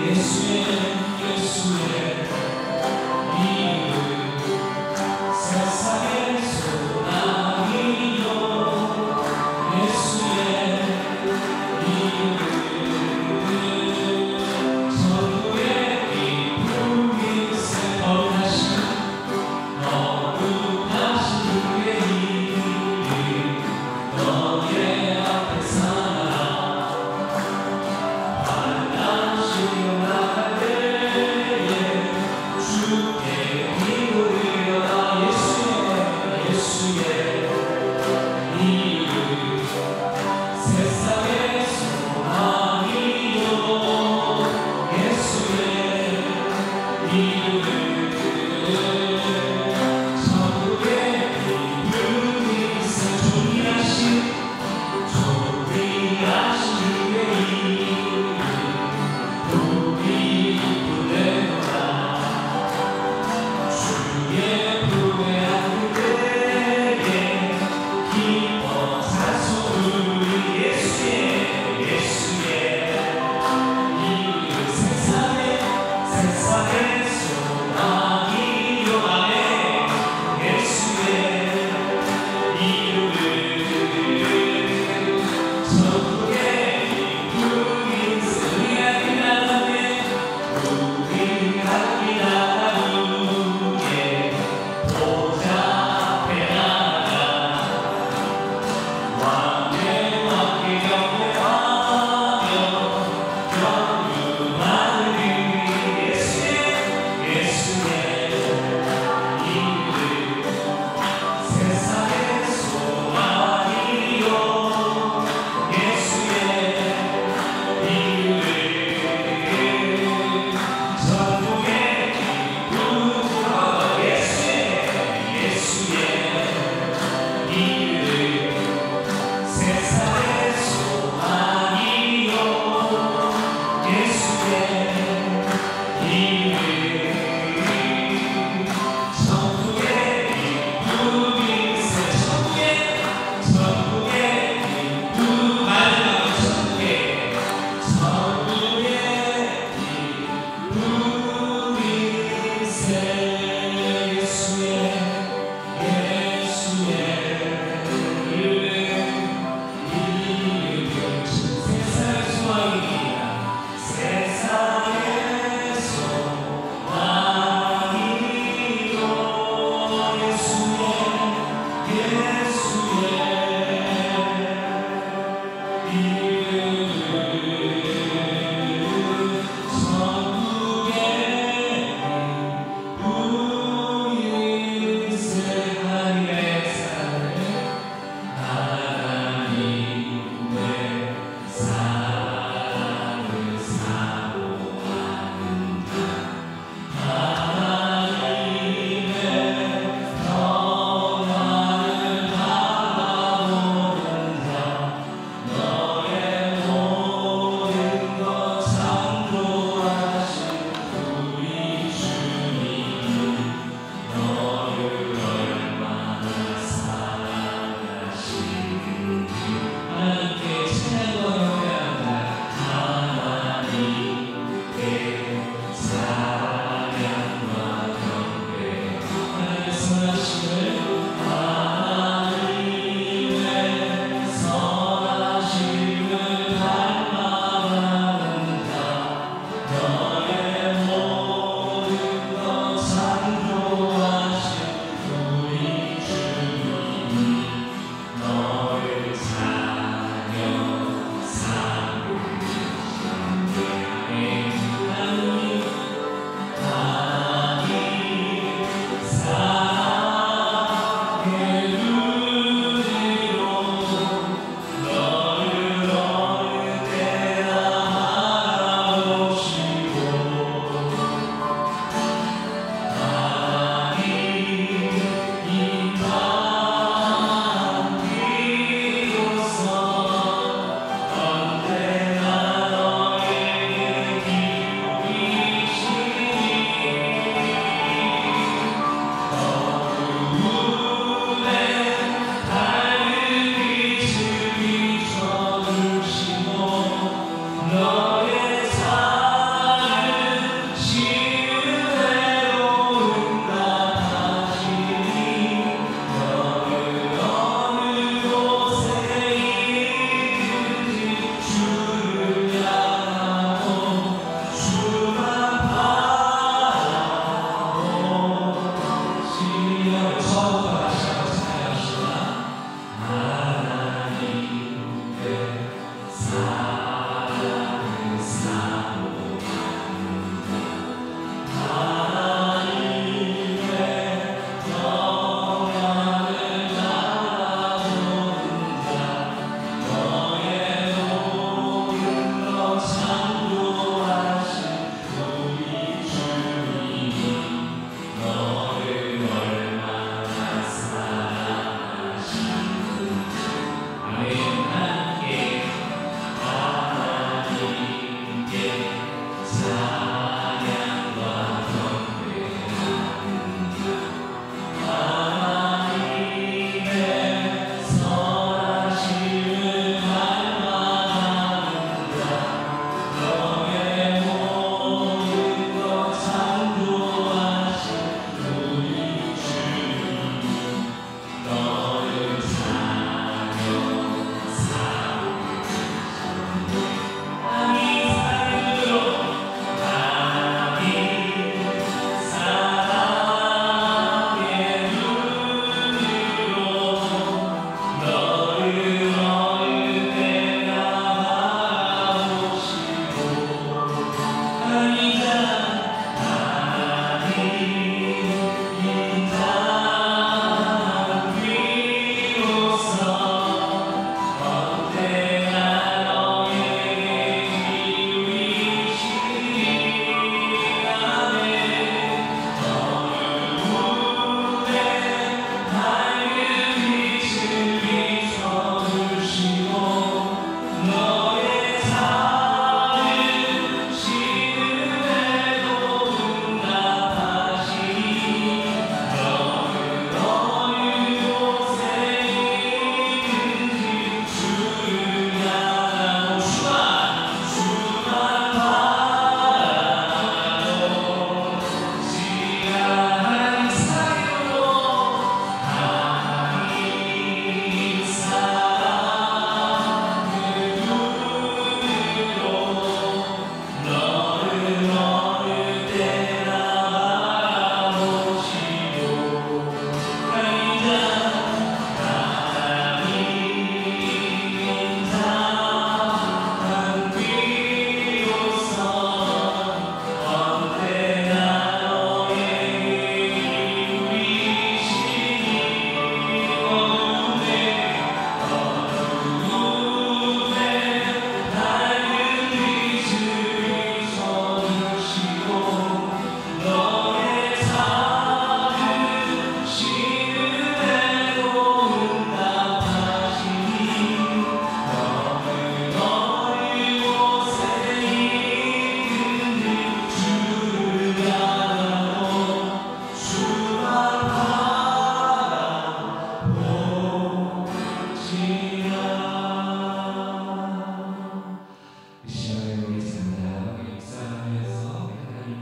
너의 앞에 살아 반드시 일어나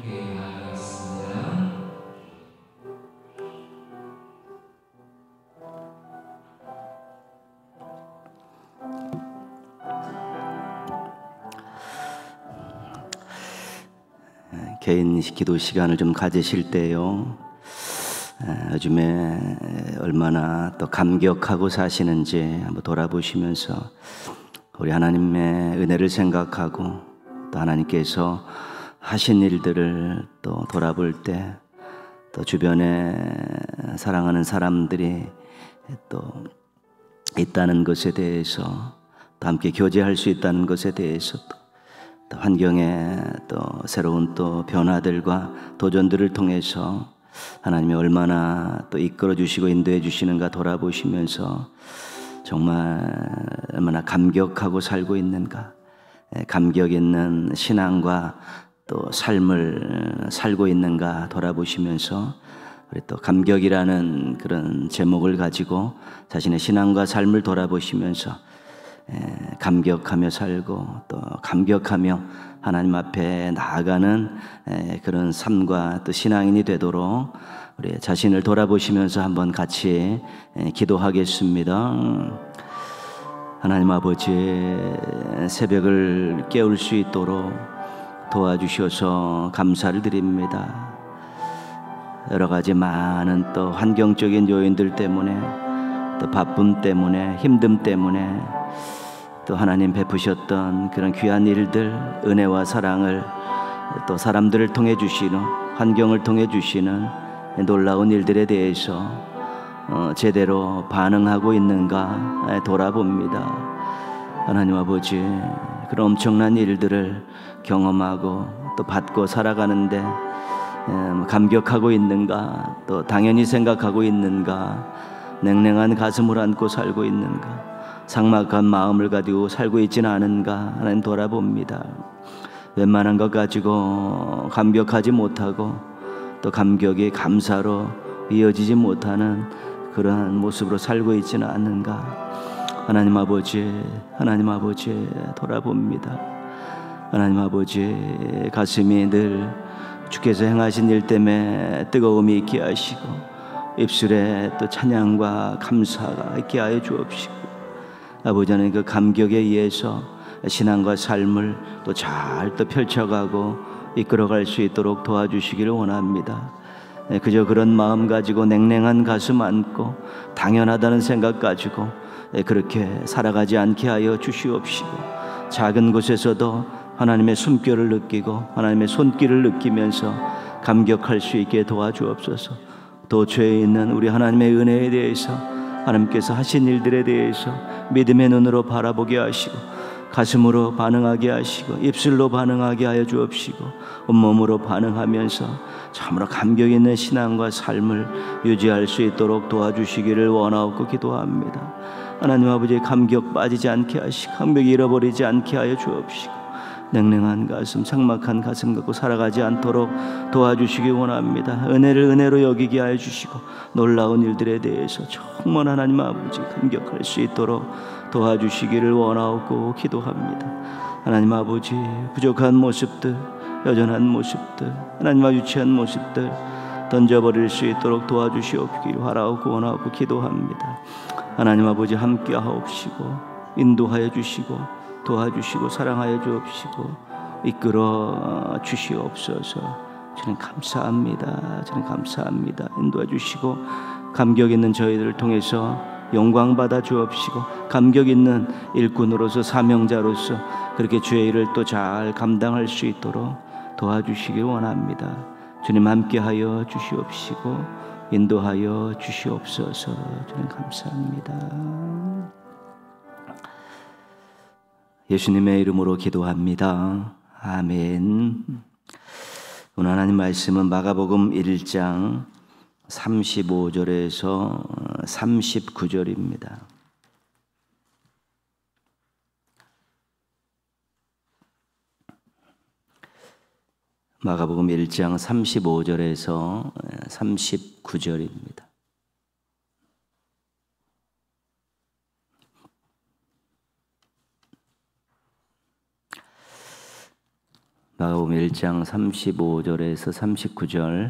개인 기도 시간을 좀 가지실 때요, 요즘에 얼마나 또 감격하고 사시는지 한번 돌아보시면서 우리 하나님의 은혜를 생각하고 또 하나님께서 하신 일들을 또 돌아볼 때, 또 주변에 사랑하는 사람들이 또 있다는 것에 대해서, 또 함께 교제할 수 있다는 것에 대해서, 또 환경의 또 새로운 또 변화들과 도전들을 통해서 하나님이 얼마나 또 이끌어 주시고 인도해 주시는가 돌아보시면서 정말 얼마나 감격하고 살고 있는가, 감격 있는 신앙과 또 삶을 살고 있는가 돌아보시면서, 우리 또 감격이라는 그런 제목을 가지고 자신의 신앙과 삶을 돌아보시면서 감격하며 살고 또 감격하며 하나님 앞에 나아가는 그런 삶과 또 신앙인이 되도록 우리 자신을 돌아보시면서 한번 같이 기도하겠습니다. 하나님 아버지, 새벽을 깨울 수 있도록 도와주셔서 감사를 드립니다. 여러 가지 많은 또 환경적인 요인들 때문에, 또 바쁨 때문에, 힘듦 때문에 또 하나님 베푸셨던 그런 귀한 일들, 은혜와 사랑을 또 사람들을 통해 주시는, 환경을 통해 주시는 놀라운 일들에 대해서 제대로 반응하고 있는가 돌아봅니다. 하나님 아버지, 그런 엄청난 일들을 경험하고 또 받고 살아가는데 감격하고 있는가, 또 당연히 생각하고 있는가, 냉랭한 가슴을 안고 살고 있는가, 삭막한 마음을 가지고 살고 있지는 않은가 하나님 돌아봅니다. 웬만한 것 가지고 감격하지 못하고 또 감격이 감사로 이어지지 못하는 그러한 모습으로 살고 있지는 않는가 하나님 아버지, 하나님 아버지 돌아봅니다. 하나님 아버지, 가슴이 늘 주께서 행하신 일 때문에 뜨거움이 있게 하시고 입술에 또 찬양과 감사가 있게 하여 주옵시고, 아버지 하나님 그 감격에 의해서 신앙과 삶을 또 잘 또 펼쳐가고 이끌어갈 수 있도록 도와주시기를 원합니다. 그저 그런 마음 가지고 냉랭한 가슴 안고 당연하다는 생각 가지고 그렇게 살아가지 않게 하여 주시옵시고, 작은 곳에서도 하나님의 숨결을 느끼고 하나님의 손길을 느끼면서 감격할 수 있게 도와주옵소서. 도처에 있는 우리 하나님의 은혜에 대해서, 하나님께서 하신 일들에 대해서 믿음의 눈으로 바라보게 하시고 가슴으로 반응하게 하시고 입술로 반응하게 하여 주옵시고 온몸으로 반응하면서 참으로 감격 있는 신앙과 삶을 유지할 수 있도록 도와주시기를 원하옵고 기도합니다. 하나님 아버지, 감격 빠지지 않게 하시고 감격 잃어버리지 않게 하여 주옵시고 냉랭한 가슴, 삭막한 가슴 갖고 살아가지 않도록 도와주시기 원합니다. 은혜를 은혜로 여기게 하여 주시고 놀라운 일들에 대해서 정말 하나님 아버지 감격할 수 있도록 도와주시기를 원하옵고 기도합니다. 하나님 아버지, 부족한 모습들, 여전한 모습들, 하나님과 유치한 모습들 던져버릴 수 있도록 도와주시옵기를 바라옵고 원하옵고 기도합니다. 하나님 아버지, 함께하옵시고 인도하여 주시고 도와주시고 사랑하여 주옵시고 이끌어 주시옵소서. 저는 감사합니다. 저는 감사합니다. 인도해 주시고 감격 있는 저희들을 통해서 영광 받아 주옵시고 감격 있는 일꾼으로서 사명자로서 그렇게 주의 일을 또 잘 감당할 수 있도록 도와주시기 원합니다. 주님 함께하여 주시옵시고 인도하여 주시옵소서. 저는 감사합니다. 예수님의 이름으로 기도합니다. 아멘. 오늘 하나님 말씀은 마가복음 1장 35절에서 39절입니다. 마가복음 1장 35절에서 39절입니다. 마가복음 1장 35절에서 39절.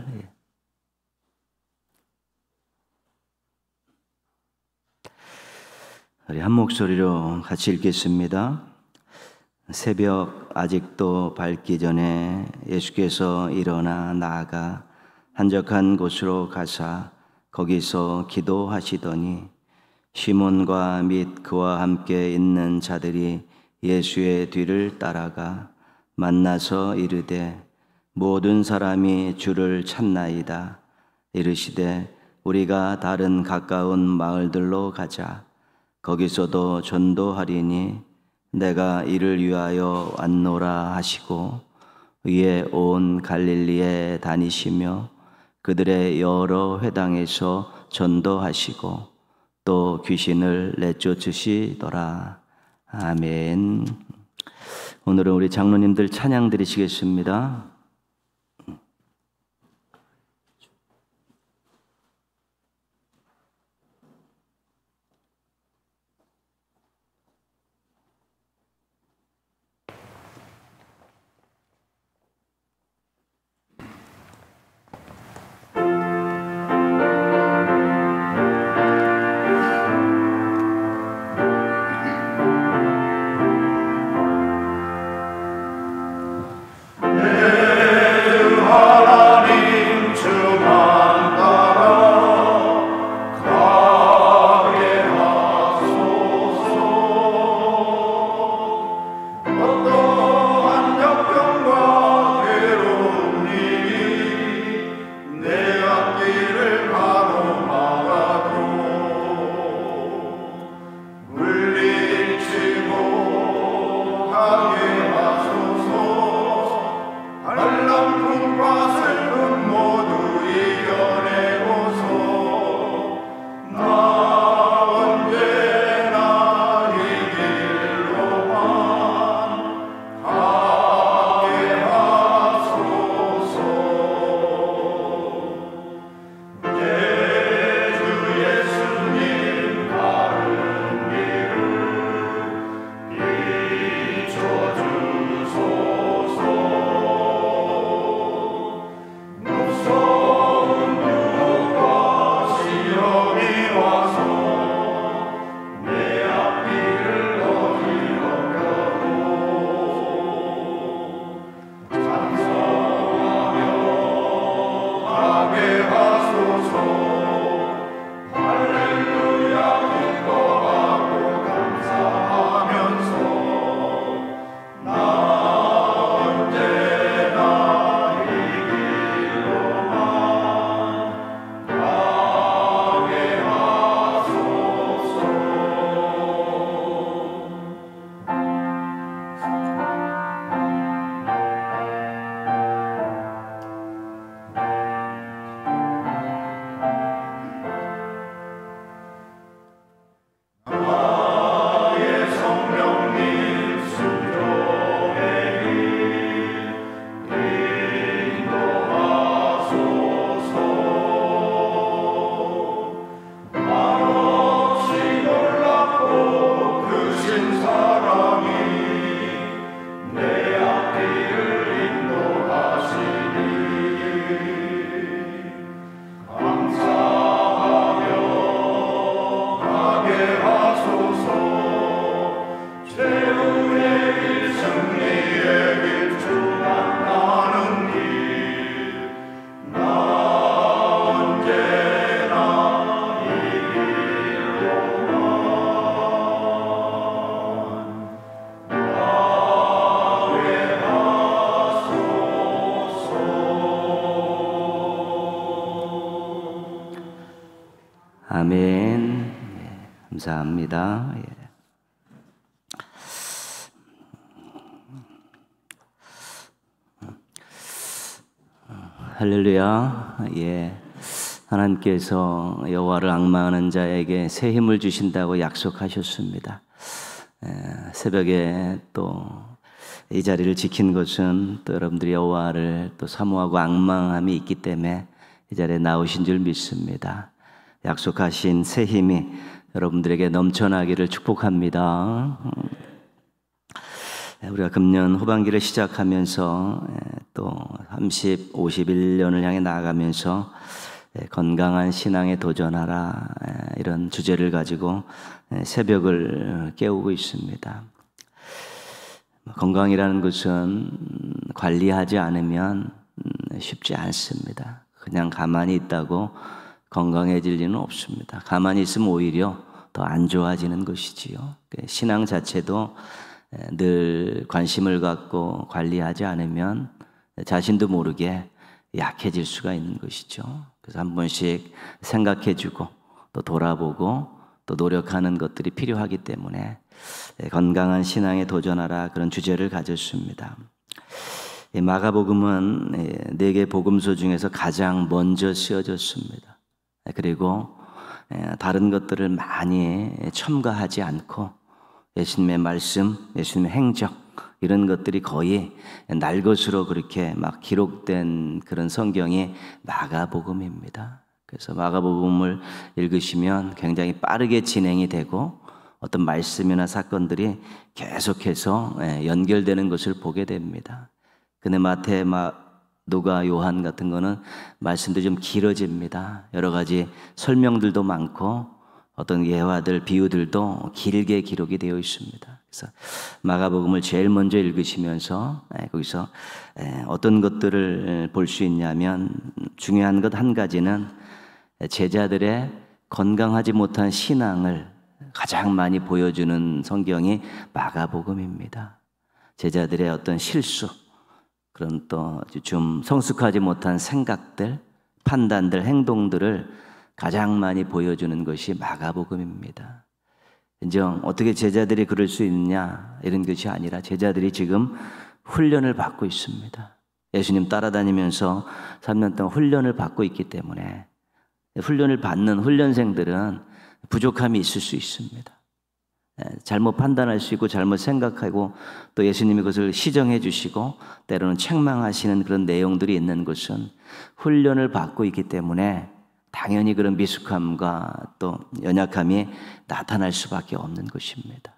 우리 한 목소리로 같이 읽겠습니다. 새벽 아직도 밝기 전에 예수께서 일어나 나아가 한적한 곳으로 가사 거기서 기도하시더니 시몬과 및 그와 함께 있는 자들이 예수의 뒤를 따라가 만나서 이르되 모든 사람이 주를 찾나이다. 이르시되 우리가 다른 가까운 마을들로 가자. 거기서도 전도하리니 내가 이를 위하여 왔노라 하시고 이에 온 갈릴리에 다니시며 그들의 여러 회당에서 전도하시고 또 귀신을 내쫓으시더라. 아멘. 오늘은 우리 장로님들 찬양 드리시겠습니다. 아멘. 감사합니다. 할렐루야. 하나님께서 여호와를 앙망하는 자에게 새 힘을 주신다고 약속하셨습니다. 새벽에 또 이 자리를 지킨 것은 또 여러분들이 여호와를 또 사모하고 앙망함이 있기 때문에 이 자리에 나오신 줄 믿습니다. 약속하신 새 힘이 여러분들에게 넘쳐나기를 축복합니다. 우리가 금년 후반기를 시작하면서 또 30, 51년을 향해 나아가면서 건강한 신앙에 도전하라 이런 주제를 가지고 새벽을 깨우고 있습니다. 건강이라는 것은 관리하지 않으면 쉽지 않습니다. 그냥 가만히 있다고 건강해질 리는 없습니다. 가만히 있으면 오히려 더 안 좋아지는 것이지요. 신앙 자체도 늘 관심을 갖고 관리하지 않으면 자신도 모르게 약해질 수가 있는 것이죠. 그래서 한 번씩 생각해주고 또 돌아보고 또 노력하는 것들이 필요하기 때문에 건강한 신앙에 도전하라 그런 주제를 가졌습니다. 마가복음은 4개 복음서 중에서 가장 먼저 쓰여졌습니다. 그리고 다른 것들을 많이 첨가하지 않고 예수님의 말씀, 예수님의 행적 이런 것들이 거의 날것으로 그렇게 막 기록된 그런 성경이 마가복음입니다. 그래서 마가복음을 읽으시면 굉장히 빠르게 진행이 되고 어떤 말씀이나 사건들이 계속해서 연결되는 것을 보게 됩니다. 근데 마태, 누가, 요한 같은 거는 말씀도 좀 길어집니다. 여러 가지 설명들도 많고 어떤 예화들, 비유들도 길게 기록이 되어 있습니다. 그래서 마가복음을 제일 먼저 읽으시면서 거기서 어떤 것들을 볼 수 있냐면 중요한 것 한 가지는 제자들의 건강하지 못한 신앙을 가장 많이 보여주는 성경이 마가복음입니다. 제자들의 어떤 실수, 그런 또 좀 성숙하지 못한 생각들, 판단들, 행동들을 가장 많이 보여주는 것이 마가복음입니다. 이제 어떻게 제자들이 그럴 수 있느냐 이런 것이 아니라 제자들이 지금 훈련을 받고 있습니다. 예수님 따라다니면서 3년 동안 훈련을 받고 있기 때문에 훈련을 받는 훈련생들은 부족함이 있을 수 있습니다. 잘못 판단할 수 있고 잘못 생각하고 또 예수님이 그것을 시정해 주시고 때로는 책망하시는 그런 내용들이 있는 것은 훈련을 받고 있기 때문에 당연히 그런 미숙함과 또 연약함이 나타날 수밖에 없는 것입니다.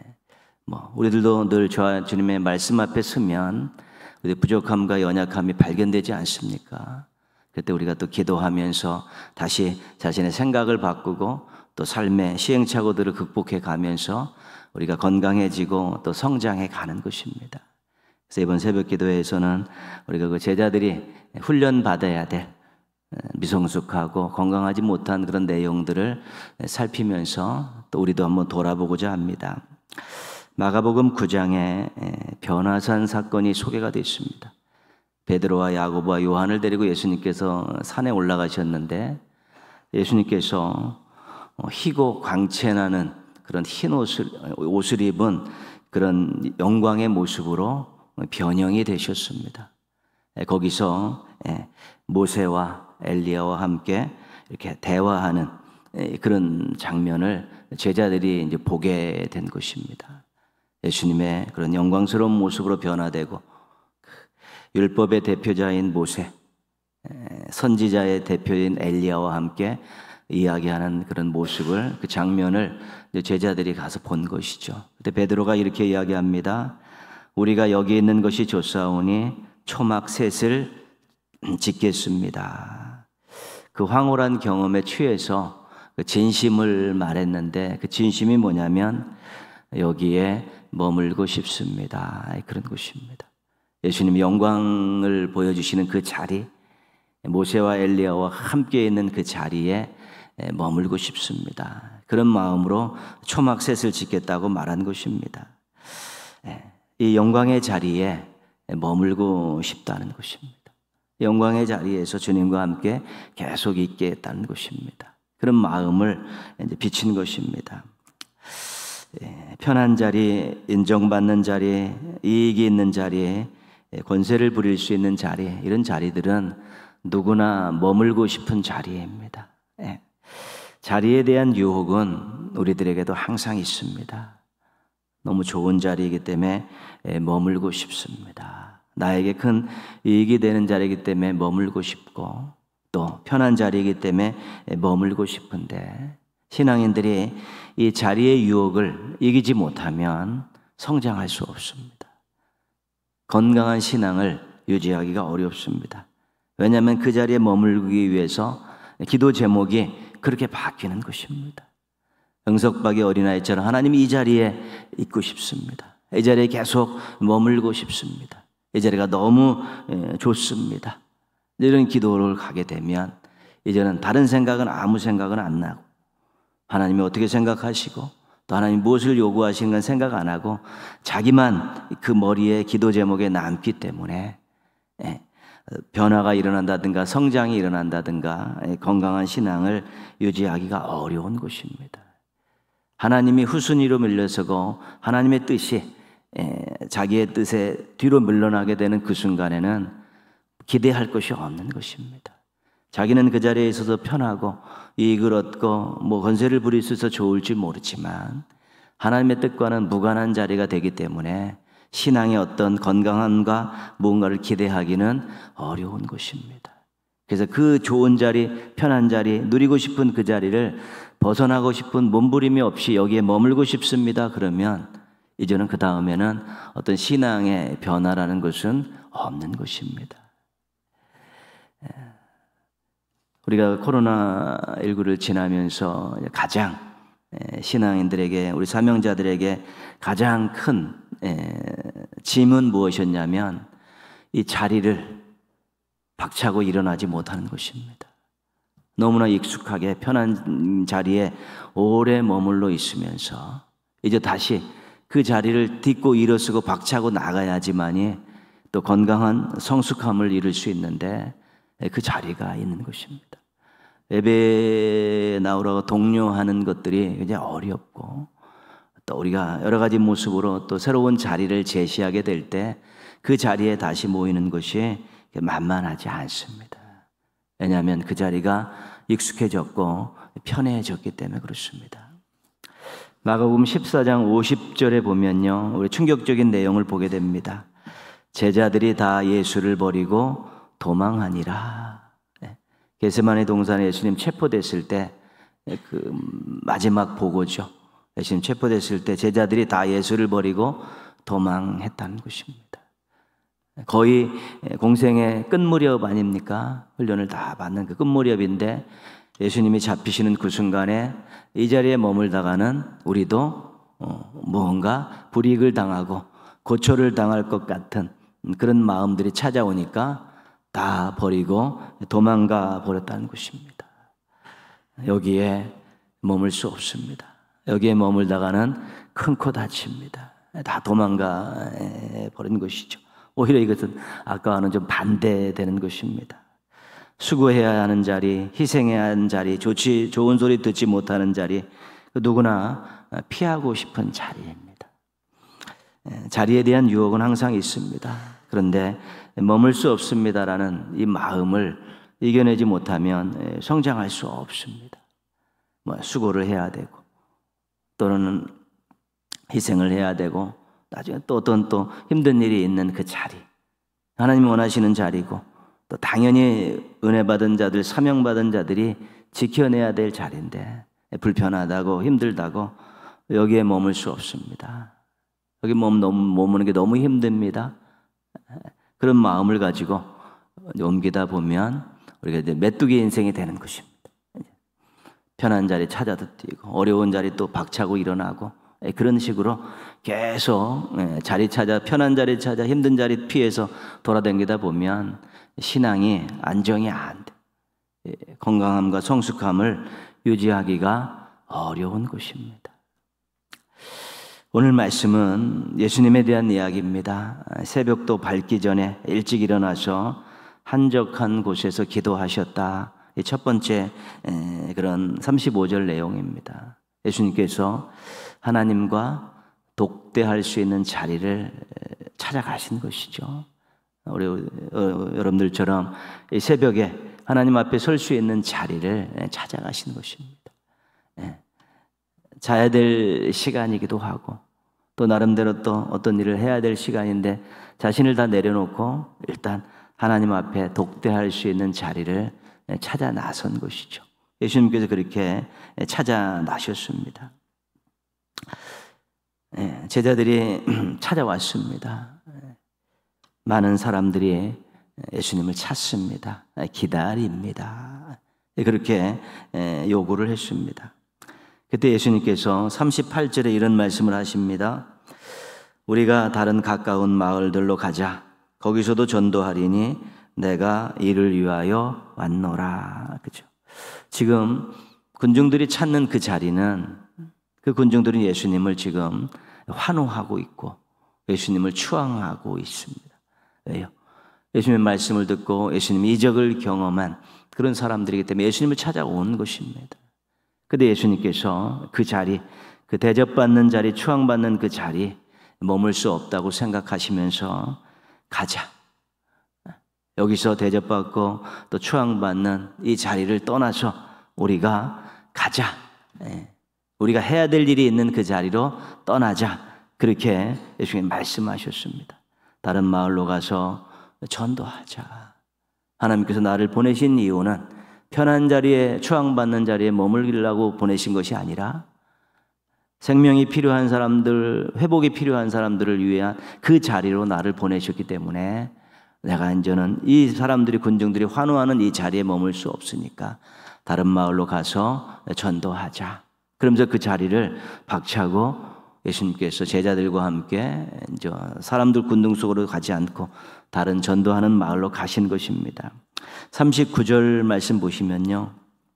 우리들도 늘 주님의 말씀 앞에 서면 우리 부족함과 연약함이 발견되지 않습니까? 그때 우리가 또 기도하면서 다시 자신의 생각을 바꾸고 또 삶의 시행착오들을 극복해 가면서 우리가 건강해지고 또 성장해 가는 것입니다. 그래서 이번 새벽 기도회에서는 우리가 그 제자들이 훈련받아야 될 미성숙하고 건강하지 못한 그런 내용들을 살피면서 또 우리도 한번 돌아보고자 합니다. 마가복음 9장에 변화산 사건이 소개가 되어 있습니다. 베드로와 야고보와 요한을 데리고 예수님께서 산에 올라가셨는데 예수님께서 희고 광채나는 그런 흰 옷을 입은 그런 영광의 모습으로 변형이 되셨습니다. 거기서 모세와 엘리야와 함께 이렇게 대화하는 그런 장면을 제자들이 이제 보게 된 것입니다. 예수님의 그런 영광스러운 모습으로 변화되고 율법의 대표자인 모세, 선지자의 대표인 엘리야와 함께 이야기하는 그런 모습을, 그 장면을 제자들이 가서 본 것이죠. 그때 베드로가 이렇게 이야기합니다. 우리가 여기 있는 것이 좋사오니 초막셋을 짓겠습니다. 그 황홀한 경험에 취해서 그 진심을 말했는데 그 진심이 뭐냐면 여기에 머물고 싶습니다. 그런 것입니다. 예수님이 영광을 보여주시는 그 자리, 모세와 엘리야와 함께 있는 그 자리에 머물고 싶습니다. 그런 마음으로 초막셋을 짓겠다고 말한 것입니다. 이 영광의 자리에 머물고 싶다는 것입니다. 영광의 자리에서 주님과 함께 계속 있겠다는 것입니다. 그런 마음을 이제 비친 것입니다. 편한 자리, 인정받는 자리, 이익이 있는 자리, 권세를 부릴 수 있는 자리, 이런 자리들은 누구나 머물고 싶은 자리입니다. 자리에 대한 유혹은 우리들에게도 항상 있습니다. 너무 좋은 자리이기 때문에 머물고 싶습니다. 나에게 큰 이익이 되는 자리이기 때문에 머물고 싶고 또 편한 자리이기 때문에 머물고 싶은데 신앙인들이 이 자리의 유혹을 이기지 못하면 성장할 수 없습니다. 건강한 신앙을 유지하기가 어렵습니다. 왜냐하면 그 자리에 머물기 위해서 기도 제목이 그렇게 바뀌는 것입니다. 영석박이 어린아이처럼 하나님 이 자리에 있고 싶습니다. 이 자리에 계속 머물고 싶습니다. 이 자리가 너무 좋습니다. 이런 기도를 가게 되면 이제는 다른 생각은 아무 생각은 안 나고 하나님이 어떻게 생각하시고 또 하나님 무엇을 요구하시는 건 생각 안 하고 자기만 그 머리에 기도 제목에 남기 때문에 변화가 일어난다든가 성장이 일어난다든가 건강한 신앙을 유지하기가 어려운 것입니다. 하나님이 후순위로 밀려서고 하나님의 뜻이 자기의 뜻에 뒤로 물러나게 되는 그 순간에는 기대할 것이 없는 것입니다. 자기는 그 자리에 있어서 편하고 이익을 얻고 권세를 부릴 수 있어 좋을지 모르지만 하나님의 뜻과는 무관한 자리가 되기 때문에 신앙의 어떤 건강함과 무언가를 기대하기는 어려운 것입니다. 그래서 그 좋은 자리, 편한 자리, 누리고 싶은 그 자리를 벗어나고 싶은 몸부림이 없이 여기에 머물고 싶습니다. 그러면 이제는 그 다음에는 어떤 신앙의 변화라는 것은 없는 것입니다. 우리가 코로나19를 지나면서 가장 신앙인들에게, 우리 사명자들에게 가장 큰 짐은 무엇이었냐면 이 자리를 박차고 일어나지 못하는 것입니다. 너무나 익숙하게 편한 자리에 오래 머물러 있으면서 이제 다시 그 자리를 딛고 일어서고 박차고 나가야지만이 또 건강한 성숙함을 이룰 수 있는데 그 자리가 있는 것입니다. 예배에 나오라고 독려하는 것들이 굉장히 어렵고 또 우리가 여러 가지 모습으로 또 새로운 자리를 제시하게 될 때 그 자리에 다시 모이는 것이 만만하지 않습니다. 왜냐하면 그 자리가 익숙해졌고 편해졌기 때문에 그렇습니다. 마가복음 14장 50절에 보면요, 우리 충격적인 내용을 보게 됩니다. 제자들이 다 예수를 버리고 도망하니라. 겟세마네 동산에 예수님 체포됐을 때 그 마지막 보고죠. 예수님 체포됐을 때 제자들이 다 예수를 버리고 도망했다는 것입니다. 거의 공생의 끝 무렵 아닙니까? 훈련을 다 받는 그 끝 무렵인데 예수님이 잡히시는 그 순간에 이 자리에 머물다가는 우리도 무언가 불이익을 당하고 고초를 당할 것 같은 그런 마음들이 찾아오니까 다 버리고 도망가 버렸다는 것입니다. 여기에 머물 수 없습니다. 여기에 머물다가는 큰 코 다칩니다. 다 도망가 버린 것이죠. 오히려 이것은 아까와는 좀 반대되는 것입니다. 수고해야 하는 자리, 희생해야 하는 자리, 좋은 소리 듣지 못하는 자리, 누구나 피하고 싶은 자리입니다. 자리에 대한 유혹은 항상 있습니다. 그런데 머물 수 없습니다라는 이 마음을 이겨내지 못하면 성장할 수 없습니다. 수고를 해야 되고 또는 희생을 해야 되고 나중에 또 어떤 또 힘든 일이 있는 그 자리, 하나님이 원하시는 자리고 또 당연히 은혜 받은 자들, 사명 받은 자들이 지켜내야 될 자리인데 불편하다고 힘들다고 여기에 머물 수 없습니다. 여기 머무는 게 너무 힘듭니다. 그런 마음을 가지고 옮기다 보면 우리가 이제 메뚜기 인생이 되는 것입니다. 편한 자리 찾아도 뛰고 어려운 자리 또 박차고 일어나고 그런 식으로 계속 자리 찾아, 편한 자리 찾아, 힘든 자리 피해서 돌아다니다 보면 신앙이 안정이 안 돼. 건강함과 성숙함을 유지하기가 어려운 것입니다. 오늘 말씀은 예수님에 대한 이야기입니다. 새벽도 밝기 전에 일찍 일어나서 한적한 곳에서 기도하셨다. 첫 번째 그런 35절 내용입니다. 예수님께서 하나님과 독대할 수 있는 자리를 찾아가신 것이죠. 우리 여러분들처럼 이 새벽에 하나님 앞에 설 수 있는 자리를 찾아가신 것입니다. 자야 될 시간이기도 하고 또 나름대로 또 어떤 일을 해야 될 시간인데 자신을 다 내려놓고 일단 하나님 앞에 독대할 수 있는 자리를 찾아 나선 것이죠. 예수님께서 그렇게 찾아 나셨습니다. 제자들이 찾아왔습니다. 많은 사람들이 예수님을 찾습니다. 기다립니다. 그렇게 요구를 했습니다. 그때 예수님께서 38절에 이런 말씀을 하십니다. 우리가 다른 가까운 마을들로 가자. 거기서도 전도하리니 내가 이를 위하여 왔노라. 그죠? 지금 군중들이 찾는 그 자리는, 그 군중들은 예수님을 지금 환호하고 있고 예수님을 추앙하고 있습니다. 왜요? 예수님의 말씀을 듣고 예수님의 이적을 경험한 그런 사람들이기 때문에 예수님을 찾아온 것입니다. 그런데 예수님께서 그 자리, 그 대접받는 자리, 추앙받는 그 자리 머물 수 없다고 생각하시면서 가자. 여기서 대접받고 또 추앙받는 이 자리를 떠나서 우리가 가자. 우리가 해야 될 일이 있는 그 자리로 떠나자. 그렇게 예수님이 말씀하셨습니다. 다른 마을로 가서 전도하자. 하나님께서 나를 보내신 이유는 편한 자리에, 추앙받는 자리에 머물기려고 보내신 것이 아니라 생명이 필요한 사람들, 회복이 필요한 사람들을 위한 그 자리로 나를 보내셨기 때문에 내가 이제는 이 사람들이, 군중들이 환호하는 이 자리에 머물 수 없으니까 다른 마을로 가서 전도하자. 그러면서 그 자리를 박차고 예수님께서 제자들과 함께 이제 사람들 군중 속으로 가지 않고 다른 전도하는 마을로 가신 것입니다. 39절 말씀 보시면요.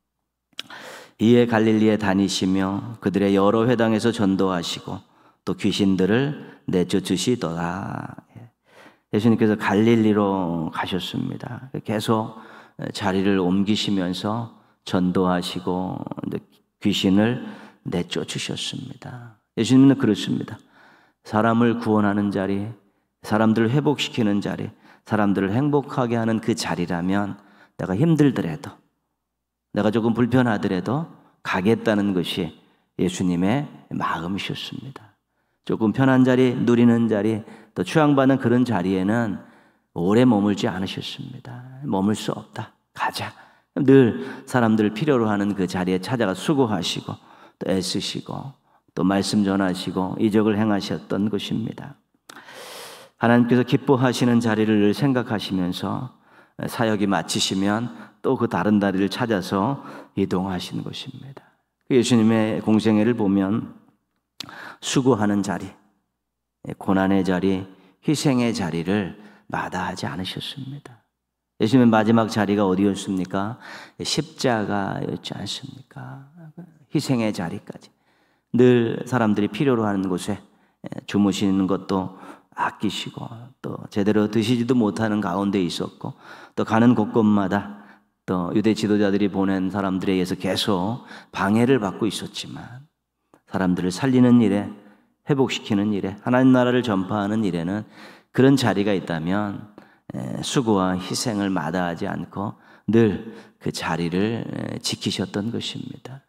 이에 갈릴리에 다니시며 그들의 여러 회당에서 전도하시고 또 귀신들을 내쫓으시더라. 예수님께서 갈릴리로 가셨습니다. 계속 자리를 옮기시면서 전도하시고 귀신을 내쫓으셨습니다. 예수님은 그렇습니다. 사람을 구원하는 자리, 사람들을 회복시키는 자리, 사람들을 행복하게 하는 그 자리라면 내가 힘들더라도, 내가 조금 불편하더라도 가겠다는 것이 예수님의 마음이셨습니다. 조금 편한 자리, 누리는 자리, 또 추앙받는 그런 자리에는 오래 머물지 않으셨습니다. 머물 수 없다. 가자. 늘 사람들을 필요로 하는 그 자리에 찾아가 수고하시고 또 애쓰시고 또 말씀 전하시고 이적을 행하셨던 것입니다. 하나님께서 기뻐하시는 자리를 생각하시면서 사역이 마치시면 또 그 다른 자리를 찾아서 이동하시는 것입니다. 예수님의 공생애를 보면 수고하는 자리, 고난의 자리, 희생의 자리를 마다하지 않으셨습니다. 예수님의 마지막 자리가 어디였습니까? 십자가였지 않습니까? 희생의 자리까지. 늘 사람들이 필요로 하는 곳에 주무시는 것도 아끼시고 또 제대로 드시지도 못하는 가운데 있었고 또 가는 곳곳마다 또 유대 지도자들이 보낸 사람들에 의해서 계속 방해를 받고 있었지만 사람들을 살리는 일에, 회복시키는 일에, 하나님 나라를 전파하는 일에는 그런 자리가 있다면 수고와 희생을 마다하지 않고 늘 그 자리를 지키셨던 것입니다.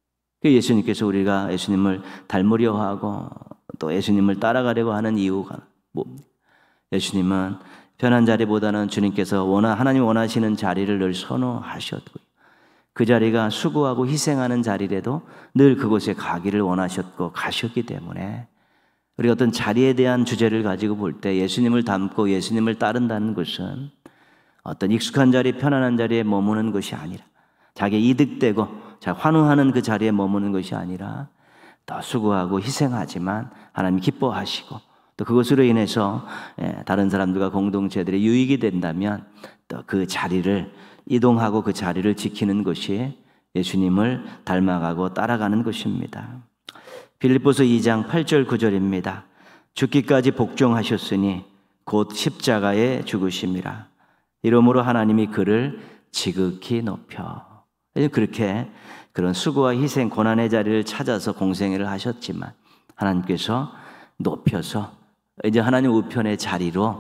예수님께서 우리가 예수님을 닮으려 하고 또 예수님을 따라가려고 하는 이유가 뭡니까? 예수님은 편한 자리보다는 주님께서 하나님 원하시는 자리를 늘 선호하셨고요. 그 자리가 수고하고 희생하는 자리라도 늘 그곳에 가기를 원하셨고 가셨기 때문에 우리가 어떤 자리에 대한 주제를 가지고 볼 때 예수님을 닮고 예수님을 따른다는 것은 어떤 익숙한 자리, 편안한 자리에 머무는 것이 아니라 자기 이득되고 환호하는 그 자리에 머무는 것이 아니라 더 수고하고 희생하지만 하나님 기뻐하시고 또 그것으로 인해서 다른 사람들과 공동체들의 유익이 된다면 또 그 자리를 이동하고 그 자리를 지키는 것이 예수님을 닮아가고 따라가는 것입니다. 빌립보서 2장 8절 9절입니다. 죽기까지 복종하셨으니 곧 십자가에 죽으심이라. 이러므로 하나님이 그를 지극히 높여. 그렇게 그런 수고와 희생, 고난의 자리를 찾아서 공생애를 하셨지만 하나님께서 높여서 이제 하나님 우편의 자리로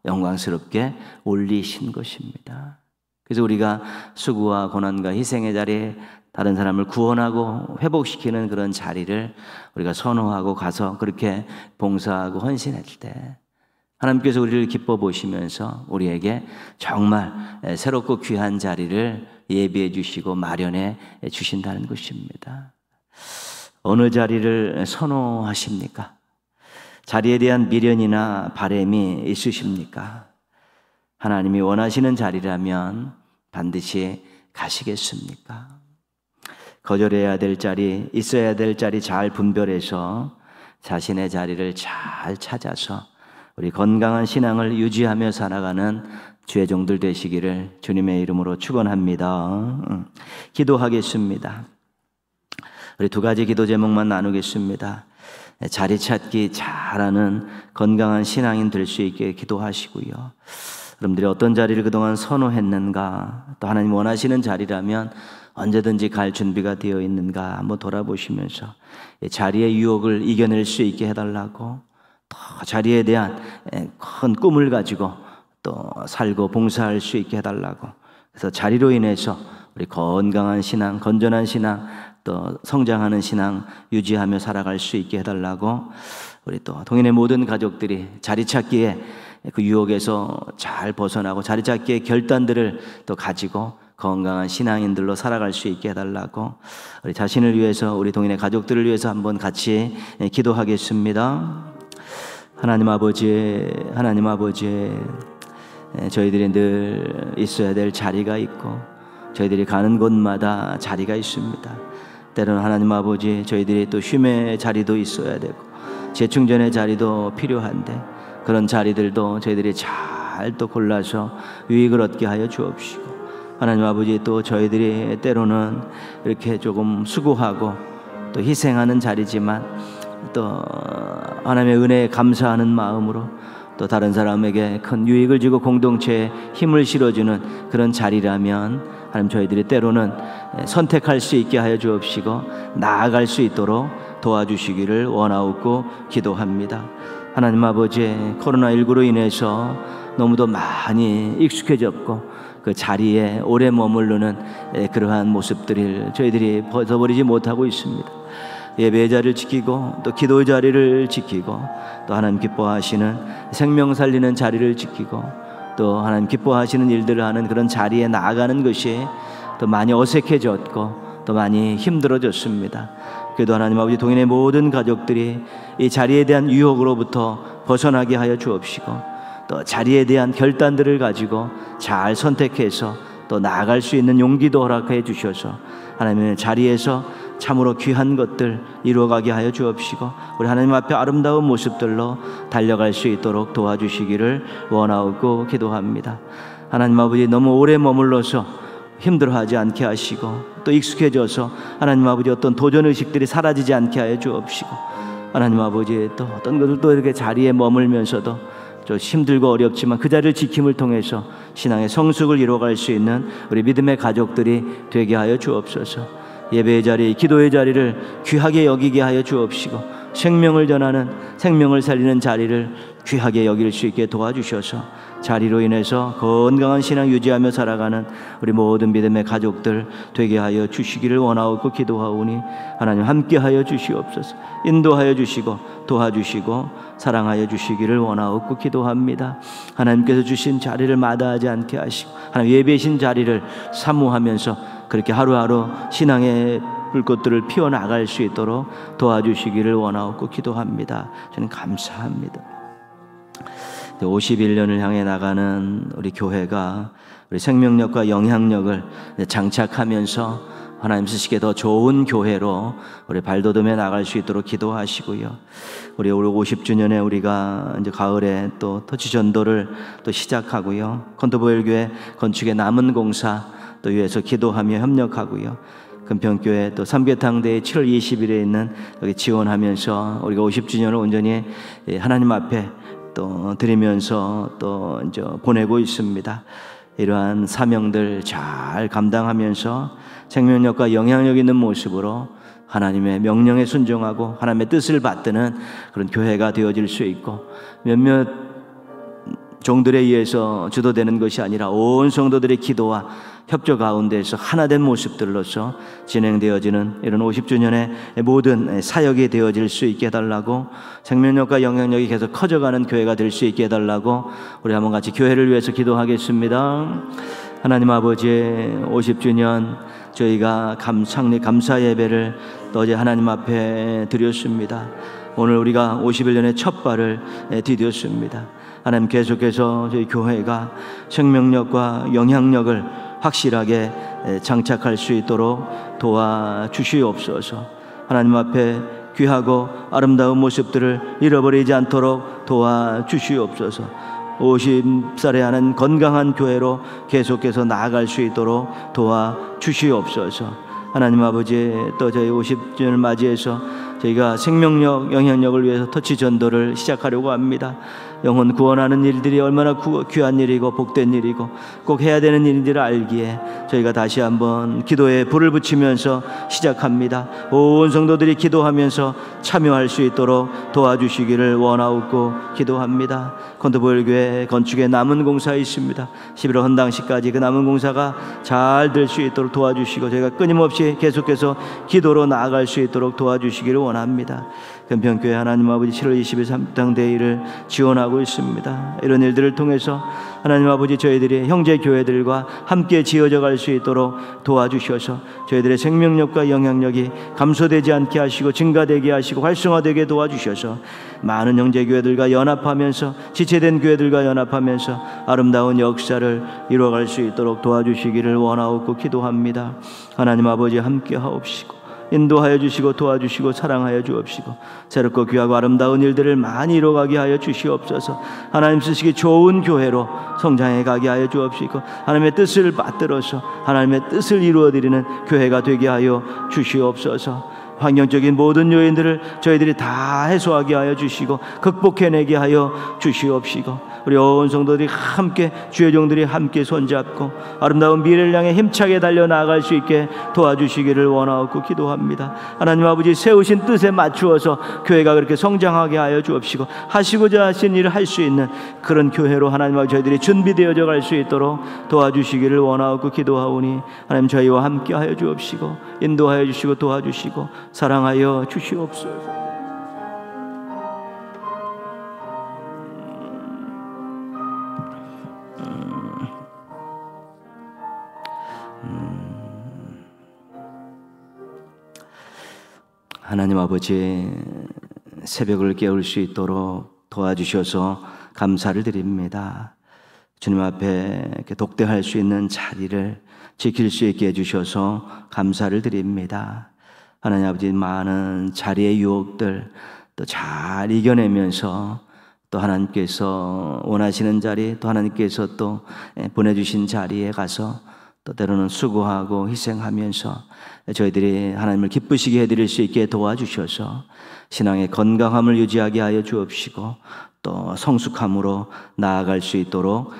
영광스럽게 올리신 것입니다. 그래서 우리가 수고와 고난과 희생의 자리에 다른 사람을 구원하고 회복시키는 그런 자리를 우리가 선호하고 가서 그렇게 봉사하고 헌신할 때 하나님께서 우리를 기뻐 보시면서 우리에게 정말 새롭고 귀한 자리를 예비해 주시고 마련해 주신다는 것입니다. 어느 자리를 선호하십니까? 자리에 대한 미련이나 바램이 있으십니까? 하나님이 원하시는 자리라면 반드시 가시겠습니까? 거절해야 될 자리, 있어야 될 자리 잘 분별해서 자신의 자리를 잘 찾아서 우리 건강한 신앙을 유지하며 살아가는 주의 종들 되시기를 주님의 이름으로 축원합니다. 기도하겠습니다. 우리 두 가지 기도 제목만 나누겠습니다. 자리 찾기 잘하는 건강한 신앙인 될 수 있게 기도하시고요. 여러분들이 어떤 자리를 그동안 선호했는가, 또 하나님 원하시는 자리라면 언제든지 갈 준비가 되어 있는가 한번 돌아보시면서 자리의 유혹을 이겨낼 수 있게 해달라고, 또 자리에 대한 큰 꿈을 가지고 또 살고 봉사할 수 있게 해달라고, 그래서 자리로 인해서 우리 건강한 신앙, 건전한 신앙, 또 성장하는 신앙 유지하며 살아갈 수 있게 해달라고, 우리 또 동인의 모든 가족들이 자리 찾기에 그 유혹에서 잘 벗어나고 자리 찾기의 결단들을 또 가지고 건강한 신앙인들로 살아갈 수 있게 해달라고, 우리 자신을 위해서, 우리 동인의 가족들을 위해서 한번 같이 기도하겠습니다. 하나님 아버지, 하나님 아버지, 저희들이 늘 있어야 될 자리가 있고 저희들이 가는 곳마다 자리가 있습니다. 때로는 하나님 아버지, 저희들이 또 쉼의 자리도 있어야 되고 재충전의 자리도 필요한데, 그런 자리들도 저희들이 잘 또 골라서 유익을 얻게 하여 주옵시고, 하나님 아버지, 또 저희들이 때로는 이렇게 조금 수고하고 또 희생하는 자리지만 또 하나님의 은혜에 감사하는 마음으로 또 다른 사람에게 큰 유익을 주고 공동체에 힘을 실어주는 그런 자리라면 하나님, 저희들이 때로는 선택할 수 있게 하여 주옵시고 나아갈 수 있도록 도와주시기를 원하옵고 기도합니다. 하나님 아버지, 코로나19로 인해서 너무도 많이 익숙해졌고 그 자리에 오래 머무르는 그러한 모습들을 저희들이 벗어버리지 못하고 있습니다. 예배의 자리를 지키고 또 기도의 자리를 지키고 또 하나님 기뻐하시는 생명 살리는 자리를 지키고 또 하나님 기뻐하시는 일들을 하는 그런 자리에 나아가는 것이 또 많이 어색해졌고 또 많이 힘들어졌습니다. 그래도 하나님 아버지, 동인의 모든 가족들이 이 자리에 대한 유혹으로부터 벗어나게 하여 주옵시고 또 자리에 대한 결단들을 가지고 잘 선택해서 또 나아갈 수 있는 용기도 허락해 주셔서 하나님의 자리에서 참으로 귀한 것들 이루어가게 하여 주옵시고 우리 하나님 앞에 아름다운 모습들로 달려갈 수 있도록 도와주시기를 원하고 기도합니다. 하나님 아버지, 너무 오래 머물러서 힘들어하지 않게 하시고 또 익숙해져서 하나님 아버지 어떤 도전의식들이 사라지지 않게 하여 주옵시고, 하나님 아버지, 또 어떤 것을 또 이렇게 자리에 머물면서도 좀 힘들고 어렵지만 그 자리를 지킴을 통해서 신앙의 성숙을 이루어갈 수 있는 우리 믿음의 가족들이 되게 하여 주옵소서. 예배의 자리, 기도의 자리를 귀하게 여기게 하여 주옵시고 생명을 전하는, 생명을 살리는 자리를 귀하게 여길 수 있게 도와주셔서 자리로 인해서 건강한 신앙 유지하며 살아가는 우리 모든 믿음의 가족들 되게 하여 주시기를 원하옵고 기도하오니 하나님 함께하여 주시옵소서. 인도하여 주시고 도와주시고 사랑하여 주시기를 원하옵고 기도합니다. 하나님께서 주신 자리를 마다하지 않게 하시고 하나님 예배신 자리를 사모하면서 그렇게 하루하루 신앙의 불꽃들을 피워나갈 수 있도록 도와주시기를 원하옵고 기도합니다. 저는 감사합니다. 51년을 향해 나가는 우리 교회가 우리 생명력과 영향력을 장착하면서 하나님 쓰시기에 더 좋은 교회로 우리 발돋움해 나갈 수 있도록 기도하시고요. 우리 50주년에 우리가 이제 가을에 또 터치 전도를 또 시작하고요. 컨터보일교회 건축의 남은 공사 또 위해서 기도하며 협력하고요. 금평교회 또 삼계탕대회 7월 20일에 있는 여기 지원하면서 우리가 50주년을 온전히 하나님 앞에 또 드리면서 또 이제 보내고 있습니다. 이러한 사명들 잘 감당하면서 생명력과 영향력 있는 모습으로 하나님의 명령에 순종하고 하나님의 뜻을 받드는 그런 교회가 되어질 수 있고, 몇몇 종들에 의해서 주도되는 것이 아니라 온 성도들의 기도와 협조 가운데서 하나된 모습들로서 진행되어지는 이런 50주년의 모든 사역이 되어질 수 있게 해달라고, 생명력과 영향력이 계속 커져가는 교회가 될 수 있게 해달라고 우리 한번 같이 교회를 위해서 기도하겠습니다. 하나님 아버지, 50주년 저희가 창립 감사 예배를 또 어제 하나님 앞에 드렸습니다. 오늘 우리가 51년의 첫 발을 디뎠습니다. 하나님 계속해서 저희 교회가 생명력과 영향력을 확실하게 장착할 수 있도록 도와주시옵소서. 하나님 앞에 귀하고 아름다운 모습들을 잃어버리지 않도록 도와주시옵소서. 50살에 하는 건강한 교회로 계속해서 나아갈 수 있도록 도와주시옵소서. 하나님 아버지, 또 저희 50주년을 맞이해서 저희가 생명력, 영향력을 위해서 터치 전도를 시작하려고 합니다. 영혼 구원하는 일들이 얼마나 귀한 일이고 복된 일이고 꼭 해야 되는 일인지를 알기에 저희가 다시 한번 기도에 불을 붙이면서 시작합니다. 온 성도들이 기도하면서 참여할 수 있도록 도와주시기를 원하옵고 기도합니다. 건도보혈교회 건축에 남은 공사 있습니다. 11월 헌당식까지 그 남은 공사가 잘 될 수 있도록 도와주시고 저희가 끊임없이 계속해서 기도로 나아갈 수 있도록 도와주시기를 원합니다. 금평교회 하나님 아버지 7월 20일 삼당대회를 지원하고 있습니다. 이런 일들을 통해서 하나님 아버지 저희들이 형제 교회들과 함께 지어져 갈 수 있도록 도와주셔서 저희들의 생명력과 영향력이 감소되지 않게 하시고 증가되게 하시고 활성화되게 도와주셔서 많은 형제 교회들과 연합하면서 지체된 교회들과 연합하면서 아름다운 역사를 이루어갈 수 있도록 도와주시기를 원하옵고 기도합니다. 하나님 아버지 함께 하옵시고 인도하여 주시고 도와주시고 사랑하여 주옵시고 새롭고 귀하고 아름다운 일들을 많이 이루어가게 하여 주시옵소서. 하나님 쓰시기 좋은 교회로 성장해 가게 하여 주옵시고 하나님의 뜻을 받들어서 하나님의 뜻을 이루어드리는 교회가 되게 하여 주시옵소서. 환경적인 모든 요인들을 저희들이 다 해소하게 하여 주시고 극복해내게 하여 주시옵시고 우리 온 성도들이 함께 주의 종들이 함께 손잡고 아름다운 미래를 향해 힘차게 달려나갈 수 있게 도와주시기를 원하옵고 기도합니다. 하나님 아버지 세우신 뜻에 맞추어서 교회가 그렇게 성장하게 하여 주옵시고 하시고자 하신 일을 할 수 있는 그런 교회로 하나님 아버지 저희들이 준비되어져 갈 수 있도록 도와주시기를 원하옵고 기도하오니 하나님 저희와 함께 하여 주옵시고 인도하여 주시고 도와주시고 사랑하여 주시옵소서. 하나님 아버지 새벽을 깨울 수 있도록 도와주셔서 감사를 드립니다. 주님 앞에 이렇게 독대할 수 있는 자리를 지킬 수 있게 해주셔서 감사를 드립니다. 하나님 아버지 많은 자리의 유혹들 또 잘 이겨내면서 또 하나님께서 원하시는 자리 또 하나님께서 또 보내주신 자리에 가서 또 때로는 수고하고 희생하면서 저희들이 하나님을 기쁘시게 해드릴 수 있게 도와주셔서 신앙의 건강함을 유지하게 하여 주옵시고 또 성숙함으로 나아갈 수 있도록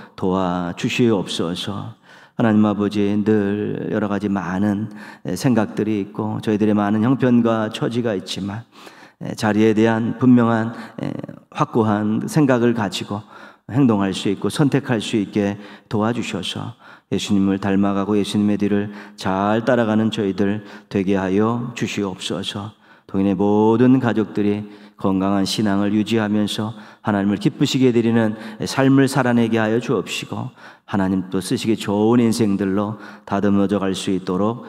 도와주시옵소서. 하나님 아버지 늘 여러 가지 많은 생각들이 있고 저희들의 많은 형편과 처지가 있지만 자리에 대한 분명한 확고한 생각을 가지고 행동할 수 있고 선택할 수 있게 도와주셔서 예수님을 닮아가고 예수님의 뒤를 잘 따라가는 저희들 되게 하여 주시옵소서. 동인의 모든 가족들이 건강한 신앙을 유지하면서 하나님을 기쁘시게 해드리는 삶을 살아내게 하여 주옵시고 하나님 또 쓰시기 좋은 인생들로 다듬어져 갈 수 있도록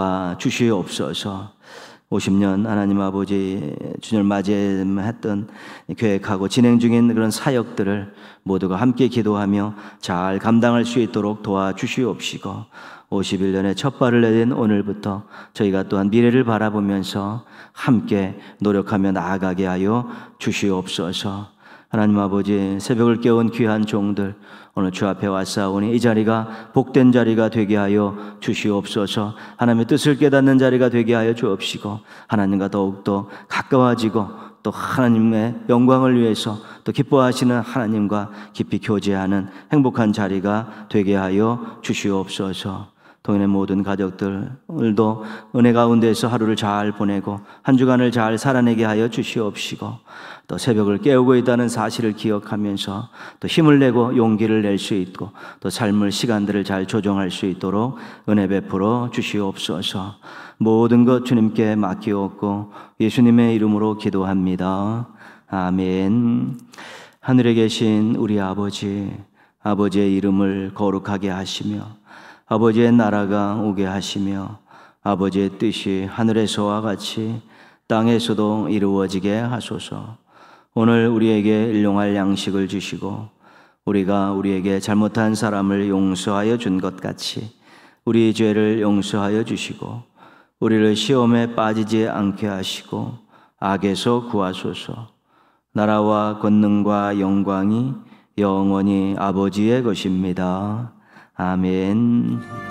도와주시옵소서. 50년 하나님 아버지 주님을 맞이했던 계획하고 진행 중인 그런 사역들을 모두가 함께 기도하며 잘 감당할 수 있도록 도와주시옵시고 51년의 첫 발을 내딘 오늘부터 저희가 또한 미래를 바라보면서 함께 노력하며 나아가게 하여 주시옵소서. 하나님 아버지 새벽을 깨운 귀한 종들 오늘 주 앞에 왔사오니 이 자리가 복된 자리가 되게 하여 주시옵소서. 하나님의 뜻을 깨닫는 자리가 되게 하여 주옵시고 하나님과 더욱더 가까워지고 또 하나님의 영광을 위해서 또 기뻐하시는 하나님과 깊이 교제하는 행복한 자리가 되게 하여 주시옵소서. 동인의 모든 가족들 오늘도 은혜 가운데서 하루를 잘 보내고 한 주간을 잘 살아내게 하여 주시옵시고 또 새벽을 깨우고 있다는 사실을 기억하면서 또 힘을 내고 용기를 낼 수 있고 또 삶을 시간들을 잘 조정할 수 있도록 은혜 베풀어 주시옵소서. 모든 것 주님께 맡기옵고 예수님의 이름으로 기도합니다. 아멘. 하늘에 계신 우리 아버지, 아버지의 이름을 거룩하게 하시며 아버지의 나라가 오게 하시며 아버지의 뜻이 하늘에서와 같이 땅에서도 이루어지게 하소서. 오늘 우리에게 일용할 양식을 주시고 우리가 우리에게 잘못한 사람을 용서하여 준 것 같이 우리 죄를 용서하여 주시고 우리를 시험에 빠지지 않게 하시고 악에서 구하소서. 나라와 권능과 영광이 영원히 아버지의 것입니다. 아멘.